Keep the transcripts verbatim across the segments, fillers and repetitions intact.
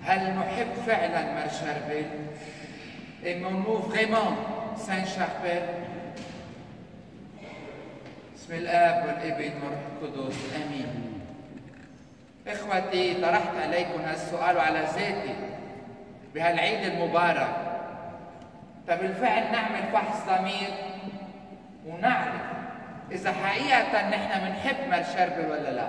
هل نحب فعلا مارشاربيل؟ Aimons-nous vraiment Saint-Charbel؟ بسم الآب والابن والروح القدس آمين. إخوتي، طرحت عليكم هالسؤال على ذاتي بهالعيد المبارك. فبالفعل نعمل فحص ضمير ونعرف إذا حقيقة نحن بنحب مارشاربيل ولا لا.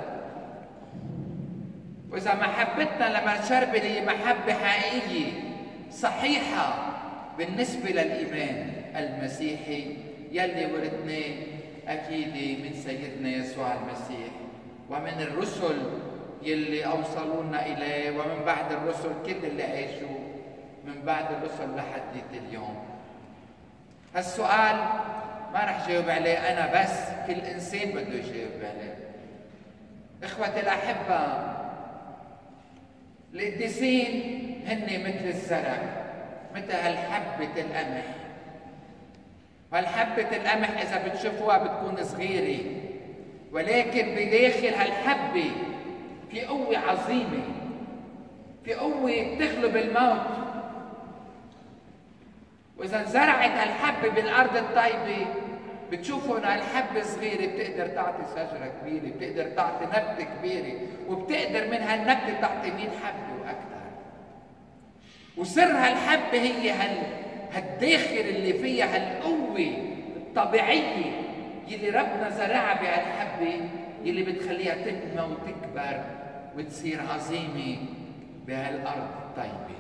وإذا محبتنا لمارشاربيل هي محبة حقيقية صحيحة بالنسبة للإيمان المسيحي يلي ورثناه أكيد من سيدنا يسوع المسيح ومن الرسل يلي أوصلوا لنا إليه، ومن بعد الرسل كل اللي عاشوا من بعد الرسل لحد اليوم. هالسؤال ما رح جاوب عليه أنا بس، كل إنسان بده يجاوب عليه. إخوتي الأحبة، القديسين هن مثل الزرع، مثل هالحبة القمح. وهالحبة القمح إذا بتشوفوها بتكون صغيرة، ولكن بداخل هالحبة في قوة عظيمة، في قوة بتغلب الموت. وإذا انزرعت هالحبة بالأرض الطيبة بتشوفوا إن هالحبة صغيرة بتقدر تعطي شجرة كبيرة، بتقدر تعطي نبتة كبيرة، وبتقدر من هالنبتة تعطي مئة حبة وأكثر. وسر هالحبة هي هال هالداخل اللي فيها هالقوة الطبيعية يلي ربنا زرعها بهالحبة، يلي بتخليها تنمى وتكبر وتصير عظيمة بهالأرض الطيبة.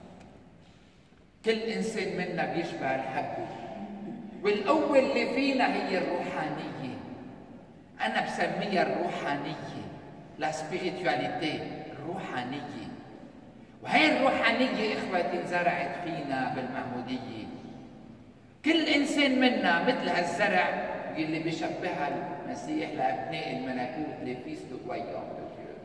كل إنسان منا بيشبه الحبة، والقوة اللي فينا هي الروحانية. أنا بسميها الروحانية، لا سبيريتواليتي، الروحانية. وهي الروحانية إخوتي انزرعت فينا بالمعمودية. كل إنسان منا مثل هالزرع اللي بيشبهها المسيح لأبناء الملكوت لفيس دو رويوم دو ديو.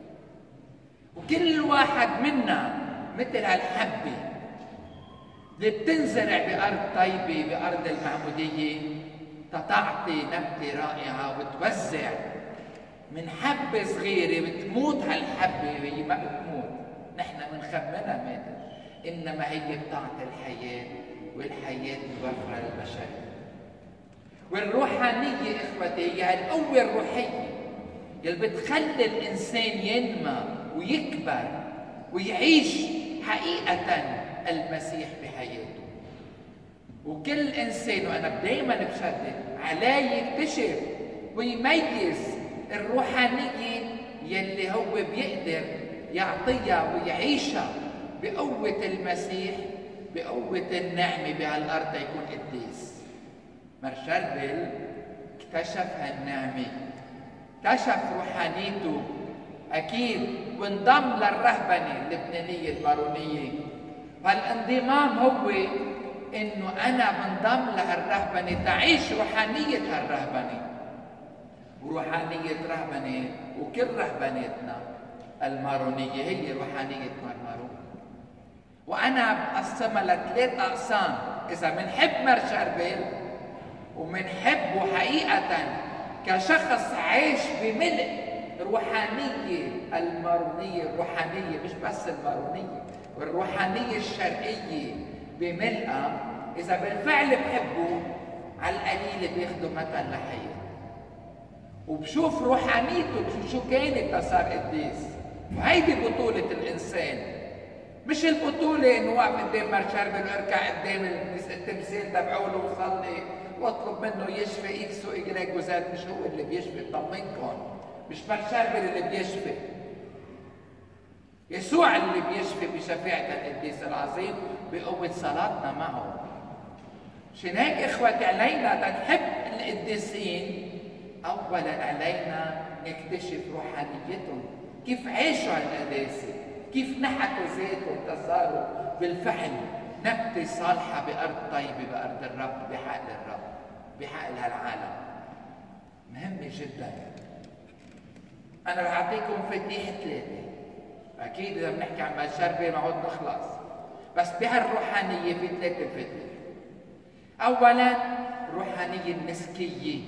وكل واحد منا مثل هالحبة اللي بتنزرع بأرض طيبة، بأرض المعمودية، تتعطي نبتة رائعة وتوزع من حبة صغيرة. بتموت هالحبة، هي ما بتموت، نحن بنخمنها ماتت، إنما هي بتعطي الحياة، والحياة مباركة للبشرية. والروحانية إخوتي هي القوة الروحية اللي بتخلي الإنسان ينمى ويكبر ويعيش حقيقة المسيح بحياته. وكل إنسان، وأنا دايما بشدد عليه يكتشف ويميز الروحانية يلي هو بيقدر يعطيها ويعيشها بقوة المسيح، بقوة النعمة بهالأرض يكون قديس. مارشاربيل اكتشف هالنعمة، اكتشف روحانيته أكيد، وانضم للرهبنة اللبنانية المارونية. فالانضمام هو إنه أنا بنضم لهالرهبنة تعيش روحانية هالرهبنة. وروحانية رهبنة، وكل رهبنتنا المارونية هي روحانية المارون. وأنا بقسمها لثلاث أقسام. إذا بنحب مارشاربيل ومنحبه حقيقة كشخص عايش بملء روحانية المارونية، الروحانية مش بس المارونية، والروحانية الشرقية بملئها، إذا بالفعل بحبه على القليل بياخده مثل لحياته. وبشوف روحانيته، بشوف شو كانت صار قديس. وهيدي بطولة الإنسان، مش البطولة إنه واقف قدام مارشاربيل واركع قدام التمثال تبعوله وصلي واطلب منه يشفي اكس واجريك وزاد. مش هو اللي بيشفي، طمنكم، مش مارشاربيل اللي بيشفي، يسوع اللي بيشفي بشفاعة القديس العظيم بقوة صلاتنا معه. عشان هيك إخوتي علينا تنحب القديسين، أولا علينا نكتشف روحانيتهم، كيف عاشوا هالقداسة، كيف نحتوا ذاتهم تصاروا بالفعل نبتة صالحة بأرض طيبة، بأرض الرب، بحق الرب، بحق هالعالم. مهمة جدا. أنا رح أعطيكم مفاتيح ثلاثة. أكيد إذا بنحكي عن مارشاربيل ما عود نخلص، بس بهالروحانية في ثلاثة مفاتيح. أولاً الروحانية النسكية،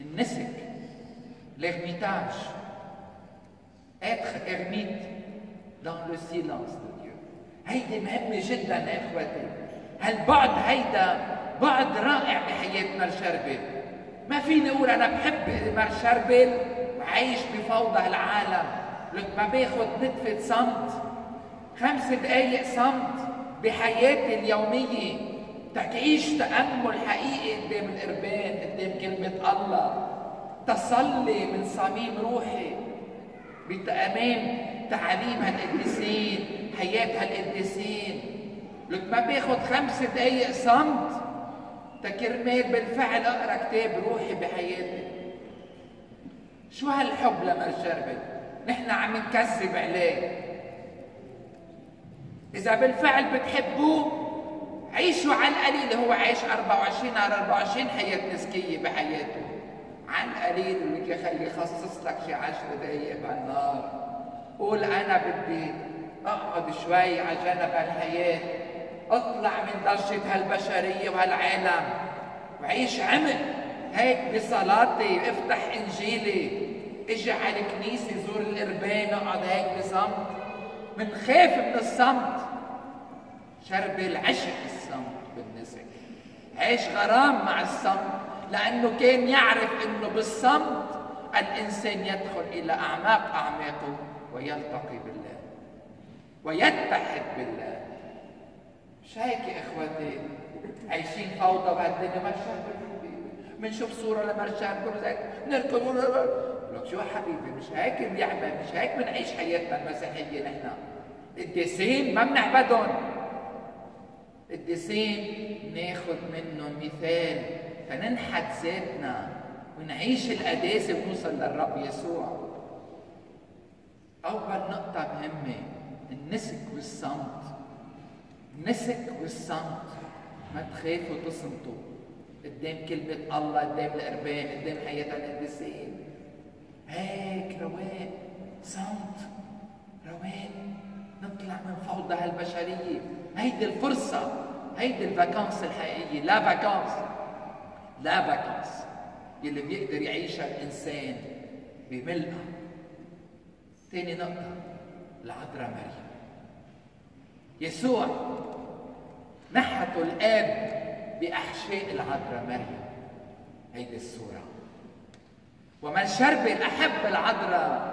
النسك، l'ermitage، être ermite، dans le silence de Dieu. هيدي مهمة جدا يا إخوتي. هالبعد هيدا بعد رائع بحياة مار شربل. ما فيني أقول أنا بحب مار شربل وعايش بفوضى العالم. لك ما باخد نتفة صمت، خمس دقايق صمت بحياتي اليومية، تعيش تأمل حقيقي قدام القربان، قدام كلمة الله، تصلي من صميم روحي بأمام تعاليم هالقديسين، حياة هالقديسين. لك ما باخد خمس دقايق صمت تكرمال بالفعل اقرا كتاب روحي بحياتي. شو هالحب لمار شربل؟ نحن عم نكذب عليه. إذا بالفعل بتحبوه عيشوا على القليل. هو عايش أربعة وعشرين على أربعة وعشرين حياة نسكية بحياته. على القليل لك يا خيي خصص لك شي عشر دقايق بالنهار. قول أنا بدي أقعد شوي على جنب الحياة، اطلع من ضجة هالبشرية وهالعالم وعيش عمق هيك بصلاتي، افتح إنجيلي، اجي على الكنيسة زور القربان، اقعد هيك بصمت. منخاف من الصمت. شربل عشق الصمت بالنسك، عيش غرام مع الصمت، لأنه كان يعرف أنه بالصمت الإنسان يدخل إلى أعماق أعماقه ويلتقي بالله ويتحد بالله. مش هيك يا إخوتي عايشين فوضى بهالدنيا؟ مار شربل منشوف صورة لمار شربل وزيك نركض لك شو حبيبي، مش هيك بيعمل، مش هيك بنعيش حياتنا المسيحية. نحن القديسين ما بنعبدهم، القديسين ناخذ منهم مثال فننحت ذاتنا ونعيش القداسة ونوصل للرب يسوع. أول نقطة مهمة النسك والصمت. النسك والصمت، ما تخافوا تصمتوا قدام كلمة الله، قدام القربان، قدام حياة القديسين. هيك رواق، صمت، رواق، نطلع من فوضى هالبشرية. هيدي الفرصة، هيدي الفاكانس الحقيقية. لا فاكانس، لا فاكانس يلي بيقدر يعيشها الإنسان بملئها. ثاني نقطة العذراء مريم. يسوع نحته الآب بأحشاء العذراء مريم. هيدي الصورة. ومار شربل أحب العذراء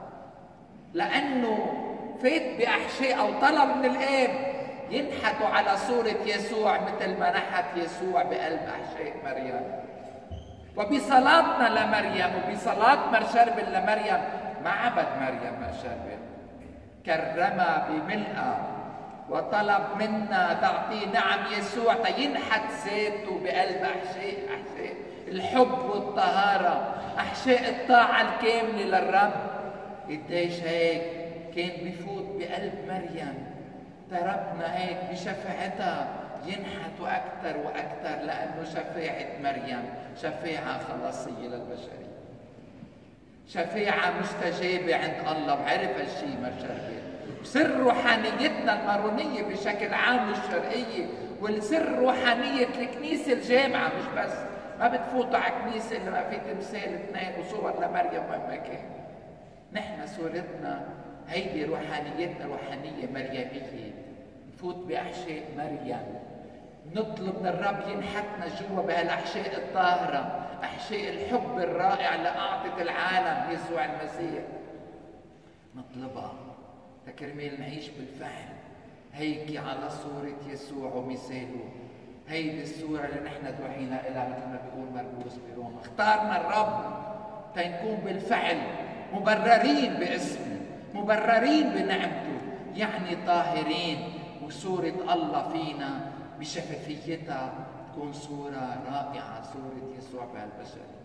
لأنه فات بأحشاء أو طلب من الآب ينحتوا على صورة يسوع مثل ما نحت يسوع بقلب أحشاء مريم. وبصلاتنا لمريم وبصلاة مار شربل لمريم ما عبد مريم مار شربل، كرمها بملئها وطلب منا تعطيه نعم يسوع تينحت ذاته بقلب أحشاء أحشاء الحب والطهارة، أحشاء الطاعة الكاملة للرب. قديش هيك كان بفوت بقلب مريم. تركنا هيك بشفاعتها ينحتوا أكثر وأكثر، لأنه شفاعة مريم شفاعة خلاصية للبشرية، شفاعة مستجابة عند الله. وعرف هالشيء مار شربل. سر روحانيتنا المارونية بشكل عام والشرقية، والسر روحانية الكنيسة الجامعة مش بس، ما بتفوتوا على كنيسة إلا ما في تمثال اثنين وصور لمريم وين كان. نحن صورتنا هيدي روحانيتنا روحانية مريمية، نفوت بأحشاء مريم، نطلب من الرب ينحتنا جوا بهالأحشاء الطاهرة، أحشاء الحب الرائع اللي أعطت العالم يسوع المسيح. نطلبها تكرمال نعيش بالفعل هيك على صورة يسوع ومثاله. هيدي الصورة اللي نحن دعينا إلها مثل ما بيقول مرقس بروما. اختارنا الرب تنكون بالفعل مبررين باسمه، مبررين بنعمته، يعني طاهرين، وصورة الله فينا بشفافيتها تكون صورة رائعة، صورة يسوع بهالبشر.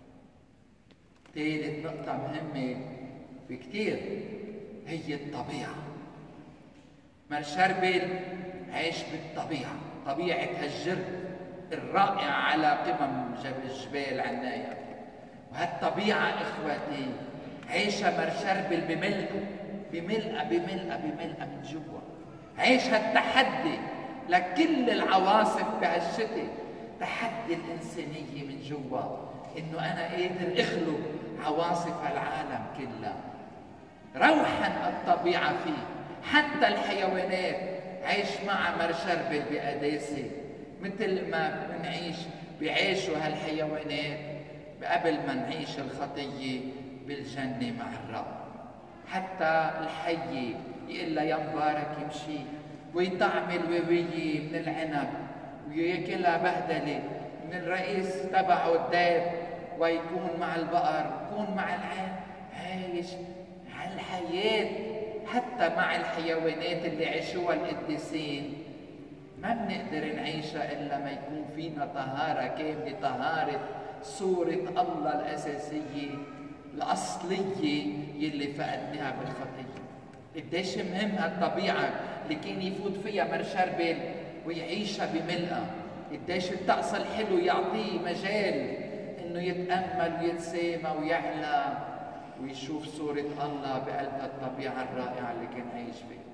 ثالث نقطة مهمة بكتير هي الطبيعة. مار شربل عايش بالطبيعة، طبيعة هالجرد الرائعة على قمم الجبال عناية. وهالطبيعة إخواتي عايشة مار شربل بملئة بملئة بملئة بملئة من جوا. عايش هالتحدي لكل العواصف بهالشتاء، تحدي الإنسانية من جوا، إنه أنا قادر أخلق عواصف العالم كلها. روحا الطبيعة فيه. حتى الحيوانات عيش مع مرشربل بقداسة، مثل ما بنعيش بيعيشوا هالحيوانات قبل ما نعيش الخطية بالجنة مع الرب. حتى الحية يقول لها يا مبارك يمشي ويطعم الووية من العنب وياكلها بهدلة من الرئيس تبعه الداب، ويكون مع البقر، يكون مع العين، عايش هالحياة. حتى مع الحيوانات اللي عاشوها القديسين ما بنقدر نعيشها إلا ما يكون فينا طهارة كاملة، طهارة صورة الله الأساسية الأصلية يلي فقدناها بالخطية. قديش مهم هالطبيعة اللي كان يفوت فيها مرشربل ويعيشها بملئها. قديش الطقس الحلو يعطيه مجال إنه يتأمل ويتسامى ويعلى ويشوف صورة الله بقلب الطبيعة الرائعة اللي كان عايش فيها.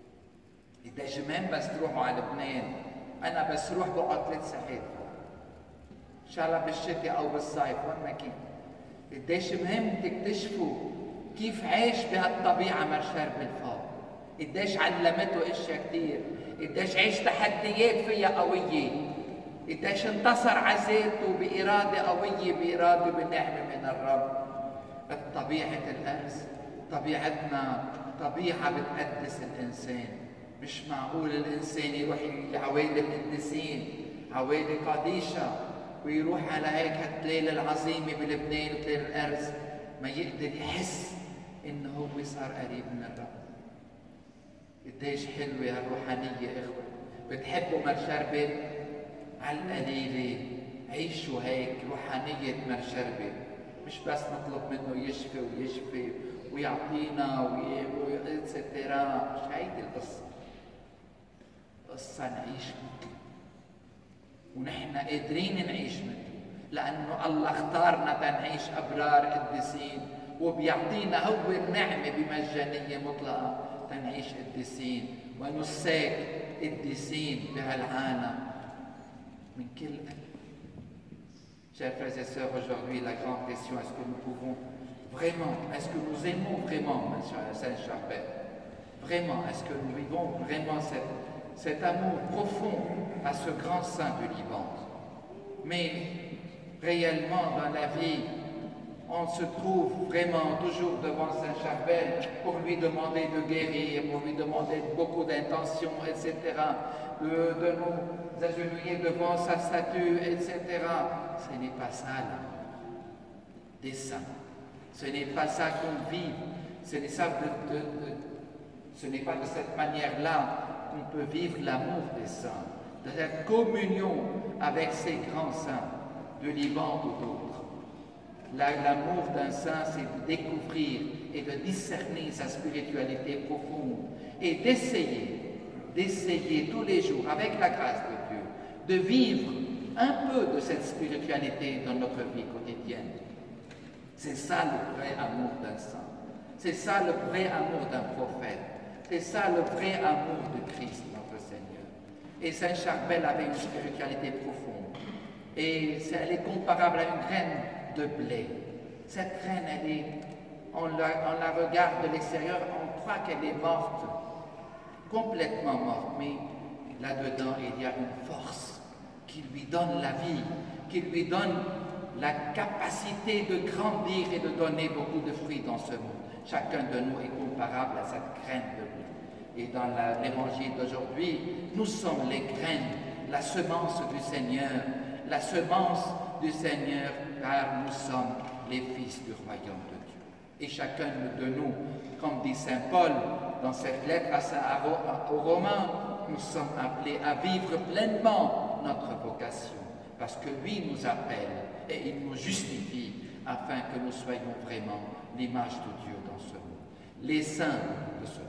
قديش مهم بس تروحوا على لبنان، أنا بس روح بقعد ثلاث ساعات إن شاء الله بالشتاء أو بالصيف وين ما كان. قديش مهم تكتشفوا كيف عاش بهالطبيعة مرشربل فوق، قديش علمته اشياء كثير، قديش عاش تحديات فيها قوية، قديش انتصر على ذاته بإرادة قوية، بإرادة بنعمة من الرب. طبيعة الأرز طبيعتنا طبيعة بتقدس الإنسان. مش معقول الإنسان يروح عوالي القديسين، عوالي قديشة، ويروح على هيك هالليلة العظيمة بلبنان وتلاقي الأرز ما يقدر يحس إنه هو صار قريب من الرب. قديش حلوة هالروحانية إخوة. بتحبوا مرشربل؟ على القليلة عيشوا هيك روحانية مرشربل، مش بس نطلب منه يشفي ويشفي ويعطينا وإتسترا. مش هيدي القصة. القصة نعيش مثله، ونحن قادرين نعيش مثله، لأنه الله اختارنا تنعيش أبرار قديسين، وبيعطينا هو النعمة بمجانية مطلقة تنعيش قديسين ونساك قديسين بهالعالم من كل قلب. Chers frères et sœurs, aujourd'hui, la grande question, est-ce que nous pouvons vraiment, est-ce que nous aimons vraiment Saint-Charbel? Vraiment, est-ce que nous vivons vraiment cette, cet amour profond à ce grand saint du Liban? Mais réellement, dans la vie, on se trouve vraiment toujours devant Saint-Charbel pour lui demander de guérir, pour lui demander beaucoup d'intentions, et cetera, de, de nous agenouiller devant sa statue, et cetera. Ce n'est pas ça, là, des saints. Ce n'est pas ça qu'on vit. Ce n'est ça de, de, de, ce n'est pas de cette manière-là qu'on peut vivre l'amour des saints, de cette communion avec ces grands saints du Liban ou d'autres. L'amour d'un saint, c'est de découvrir et de discerner sa spiritualité profonde et d'essayer, d'essayer tous les jours, avec la grâce de Dieu, de vivre un peu de cette spiritualité dans notre vie quotidienne. C'est ça le vrai amour d'un saint. C'est ça le vrai amour d'un prophète. C'est ça le vrai amour de Christ, notre Seigneur. Et Saint Charbel avait une spiritualité profonde. Et elle est comparable à une graine de blé. Cette graine, elle est, on la, on la regarde de l'extérieur, on croit qu'elle est morte, complètement morte, mais là-dedans, il y a une force qui lui donne la vie, qui lui donne la capacité de grandir et de donner beaucoup de fruits dans ce monde. Chacun de nous est comparable à cette graine de blé. Et dans l'évangile d'aujourd'hui, nous sommes les graines, la semence du Seigneur, la semence du Seigneur, car nous sommes les fils du royaume de Dieu. Et chacun de nous, comme dit Saint Paul dans cette lettre à Saint aux Romains, nous sommes appelés à vivre pleinement notre vocation, parce que lui nous appelle et il nous justifie afin que nous soyons vraiment l'image de Dieu dans ce monde, les saints de ce monde.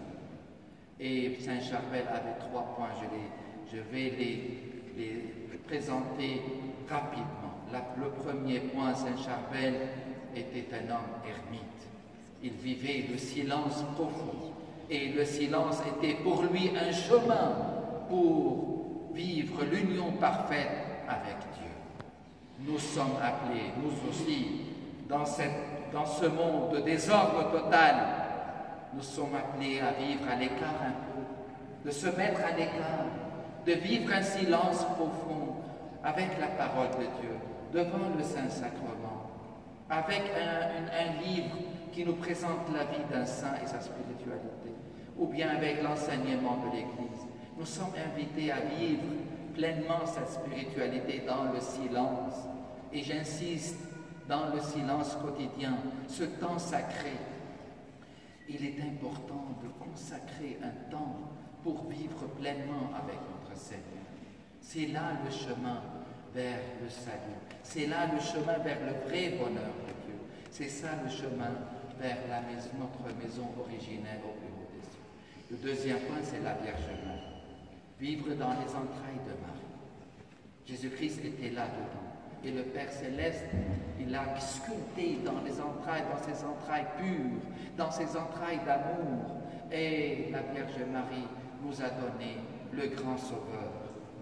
Et Saint Charbel avait trois points, je, les, je vais les, les présenter rapidement. La, le premier point, Saint Charbel était un homme ermite. Il vivait le silence profond et le silence était pour lui un chemin pour vivre l'union parfaite avec Dieu. Nous sommes appelés, nous aussi, dans, cette, dans ce monde de désordre total, nous sommes appelés à vivre à l'écart un peu, de se mettre à l'écart, de vivre un silence profond avec la parole de Dieu, devant le Saint-Sacrement, avec un, un, un livre qui nous présente la vie d'un saint et sa spiritualité, ou bien avec l'enseignement de l'Église. Nous sommes invités à vivre pleinement cette spiritualité dans le silence. Et j'insiste, dans le silence quotidien, ce temps sacré. Il est important de consacrer un temps pour vivre pleinement avec notre Seigneur. C'est là le chemin vers le salut. C'est là le chemin vers le vrai bonheur de Dieu. C'est ça le chemin vers la maison, notre maison originelle au plus haut des cieux. Le deuxième point, c'est la Vierge Marie. Vivre dans les entrailles de Marie. Jésus-Christ était là-dedans. Et le Père Céleste, il a sculpté dans les entrailles, dans ses entrailles pures, dans ses entrailles d'amour. Et la Vierge Marie nous a donné le grand Sauveur.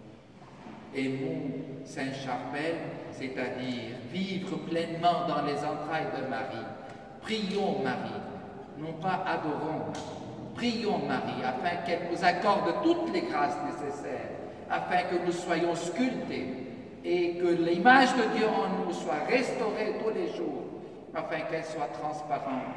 Aimons Saint Charbel, c'est-à-dire vivre pleinement dans les entrailles de Marie. Prions Marie, non pas adorons Marie. Prions Marie afin qu'elle nous accorde toutes les grâces nécessaires, afin que nous soyons sculptés et que l'image de Dieu en nous soit restaurée tous les jours, afin qu'elle soit transparente,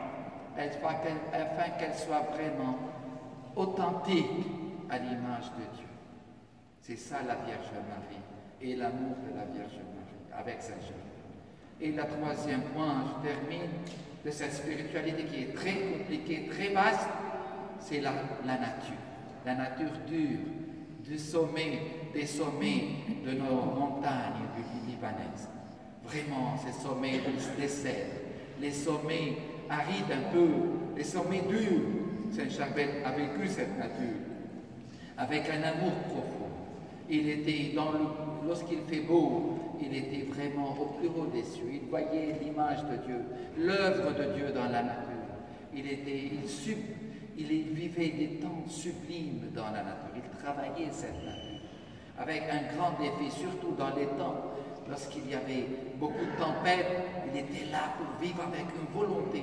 afin qu'elle soit vraiment authentique à l'image de Dieu. C'est ça la Vierge Marie et l'amour de la Vierge Marie avec Saint Jean. Et le troisième point, je termine, de cette spiritualité qui est très compliquée, très vaste, c'est la, la nature. La nature dure, du sommet, des sommets de nos montagnes du Libanais. Vraiment, ces sommets des cèdres, les sommets arides un peu, les sommets durs. Saint Charbel a vécu cette nature avec un amour profond. Il était, dans le, lorsqu'il fait beau, il était vraiment au plus haut des cieux. Il voyait l'image de Dieu, l'œuvre de Dieu dans la nature. Il, était, il, sub, il vivait des temps sublimes dans la nature. Il travaillait cette nature avec un grand défi, surtout dans les temps, lorsqu'il y avait beaucoup de tempêtes, il était là pour vivre avec une volonté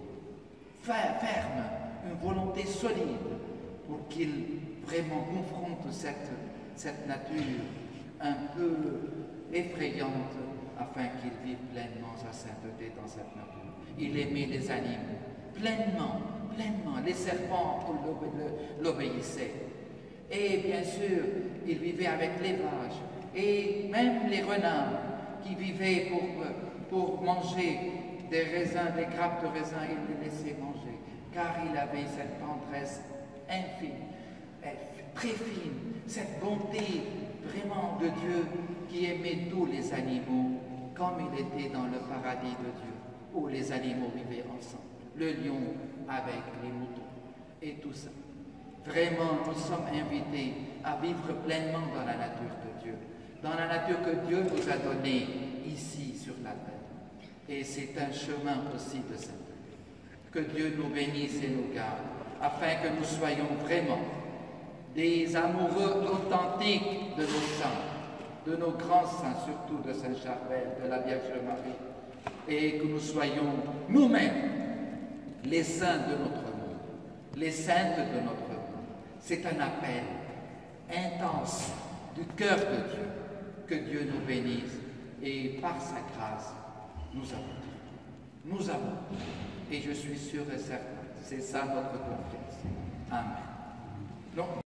ferme, une volonté solide, pour qu'il vraiment confronte cette, cette nature un peu effrayante, afin qu'il vive pleinement sa sainteté dans cette nature. Il aimait les animaux, pleinement, pleinement. Les serpents l'obéissaient. Et bien sûr, il vivait avec les vaches, et même les renards qui vivaient pour, pour manger des raisins, des grappes de raisins, il les laissait manger, car il avait cette tendresse infime, très fine, cette bonté vraiment de Dieu qui aimait tous les animaux, comme il était dans le paradis de Dieu, où les animaux vivaient ensemble, le lion avec les moutons, et tout ça. Vraiment, nous sommes invités à vivre pleinement dans la nature de Dieu, dans la nature que Dieu nous a donnée ici sur la terre. Et c'est un chemin aussi de sainteté. Que Dieu nous bénisse et nous garde, afin que nous soyons vraiment des amoureux authentiques de nos saints, de nos grands saints, surtout de Saint Charbel, de la Vierge Marie, et que nous soyons nous-mêmes les saints de notre monde, les saintes de notre monde. C'est un appel intense du cœur de Dieu, que Dieu nous bénisse, et par sa grâce, nous avons. Nous avons. Et je suis sûr et certain, c'est ça notre confiance. Amen. Donc,